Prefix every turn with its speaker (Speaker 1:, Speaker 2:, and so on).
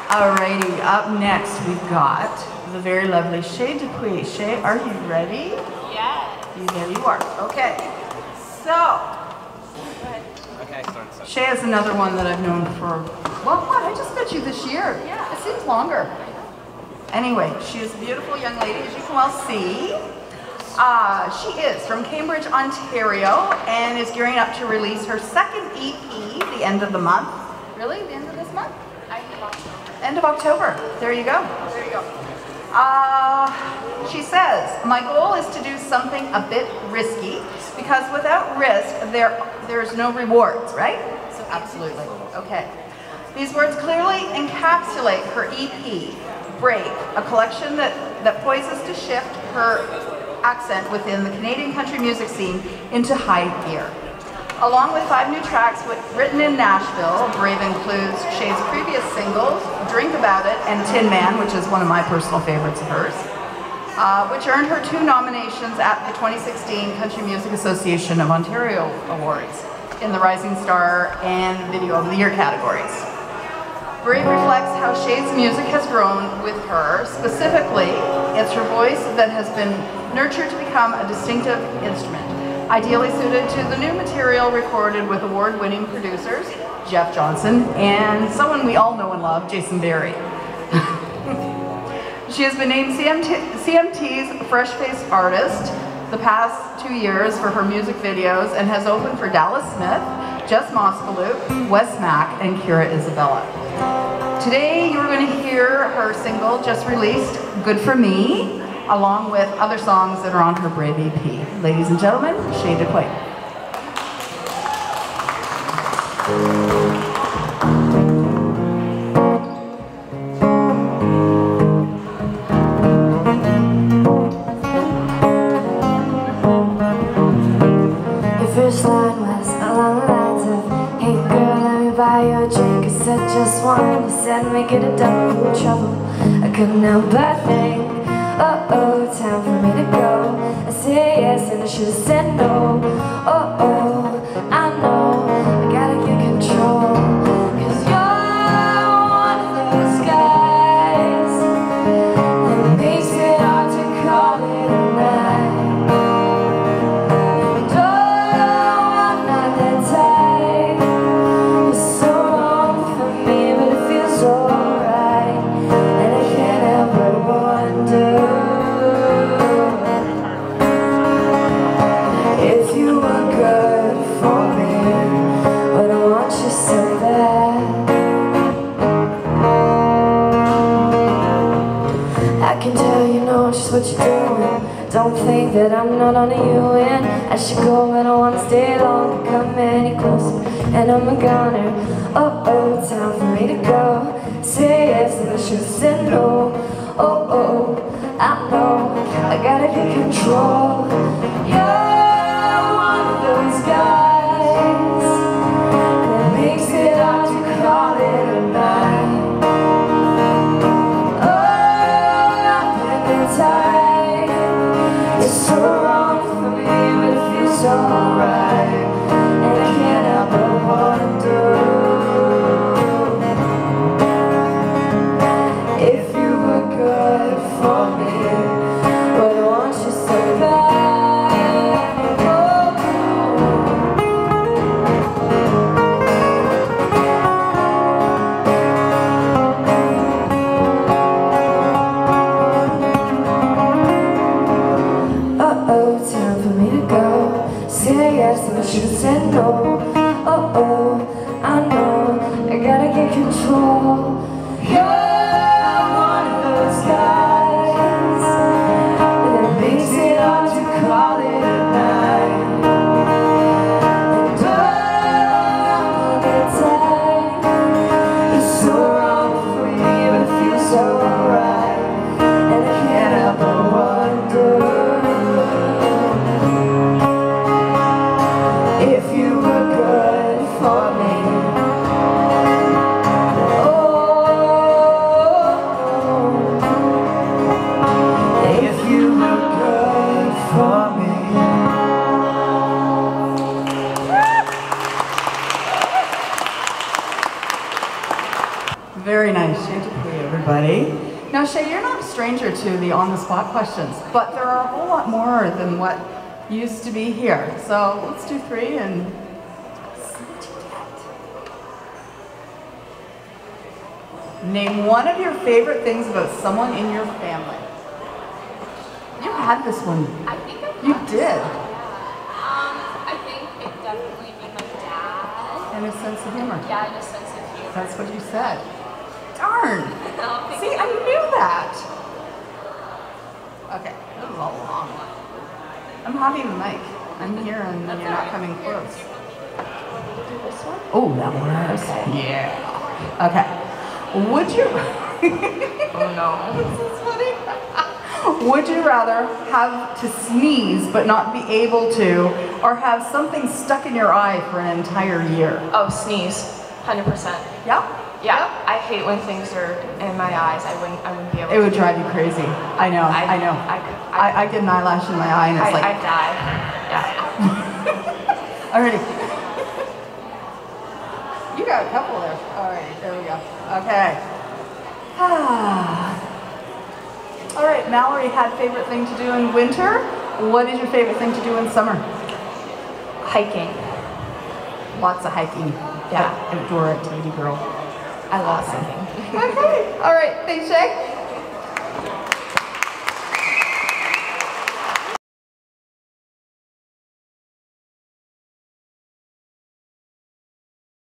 Speaker 1: Alrighty, up next we've got the very lovely Shae Dupuy. Shae, are you ready?
Speaker 2: Yes.
Speaker 1: There you are. Okay. So,
Speaker 2: Okay,
Speaker 1: Shae is another one that I've known for, well, what? I just met you this year.
Speaker 2: Yeah.
Speaker 1: It seems longer. Anyway, she is a beautiful young lady, as you can well see. She is from Cambridge, Ontario, and is gearing up to release her second EP the end of the month. Really? The end of this month? End of October. There you go. There you go. She says, my goal is to do something a bit risky because without risk, there's no rewards, right? So absolutely. Okay. These words clearly encapsulate her EP, Brave, a collection that poises to shift her accent within the Canadian country music scene into high gear. Along with 5 new tracks written in Nashville, Brave includes Shae's previous singles, Drink About It and Tin Man, which is one of my personal favorites of hers, which earned her 2 nominations at the 2016 Country Music Association of Ontario Awards in the Rising Star and Video of the Year categories. Brave reflects how Shae's music has grown with her. Specifically, it's her voice that has been nurtured to become a distinctive instrument, ideally suited to the new material recorded with award-winning producers, Jeff Johnson, and someone we all know and love, Jason Berry. She has been named CMT's Fresh Face Artist the past 2 years for her music videos and has opened for Dallas Smith, Jess Moskaloop, Wes Mack, and Kira Isabella. Today you're going to hear her single just released, Good For Me, along with other songs that are on her Brave EP. Ladies and gentlemen, Shae Dupuy.
Speaker 3: Your first line was along the lines of, hey girl, let me buy you a drink. I said just one, you said make it a double trouble. I couldn't help but think, uh-oh, time for me to go. I said yes and I should have said no. Uh-oh, I know, I gotta get control. 'Cause you're one of those guys that makes it hard to call it a night. And oh, I'm not that type. It's so wrong for me, but it feels alright. And I can't help but wonder if you were good for me, but I want you so bad. I can tell you know just what you're doing. Don't think that I'm not on you, and I should go, but I wanna stay long. Come any closer, and I'm a goner. Uh-oh, time for me to go. Say yes, and I should have said no. Oh, I know, I gotta get control. You're one of those guys that makes it hard to call it a night. Oh, I'm getting tired. It's so wrong for me, but it feels alright. And I can't help but wonder if you were good for me, but I want you so bad. Oh, uh-oh, time for me to go. Say yes, and I should have said no. Uh-oh, I know, I gotta get control. You're one of those guys that makes it hard to call it a night. And oh, I'm the type. It's so wrong for me, but it feels so right. And I can't help but wonder if you were good for me. If you were good for me.
Speaker 1: Very nice, Shae Dupuy. everybody. Now, Shae, you're not a stranger to the on-the-spot questions, but there are a whole lot more than what used to be here. So let's do 3 and see what you get. Name one of your favorite things about someone in your family. You had this one.
Speaker 4: I think
Speaker 1: You did.
Speaker 4: I think it definitely be my dad.
Speaker 1: And a sense of humor.
Speaker 4: Yeah, and a sense of humor.
Speaker 1: That's what you said. Darn.
Speaker 4: No,
Speaker 1: See, I knew that. Okay, this is a long one. I'm hogging the mic. I'm here and you're not coming close.
Speaker 4: Do this one?
Speaker 1: Oh, that works. Yeah. Okay. Would you...
Speaker 4: Oh no.
Speaker 1: This is funny. Would you rather have to sneeze but not be able to, or have something stuck in your eye for an entire year?
Speaker 4: Oh, sneeze. 100%.
Speaker 1: Yeah?
Speaker 4: Yeah, I hate when things are in my eyes. I wouldn't be able to.
Speaker 1: It would drive you crazy. I know, I know. I get an eyelash in my eye and it's like...
Speaker 4: I'd die. Yeah.
Speaker 1: Alrighty. You got a couple there. Alright, there we go. Okay. Alright, Mallory had favorite thing to do in winter. What is your favorite thing to do in summer?
Speaker 4: Hiking.
Speaker 1: Lots of hiking.
Speaker 4: Yeah.
Speaker 1: Outdoor activity girl.
Speaker 4: I love hiking.
Speaker 1: Okay. Alright, thanks, Shae.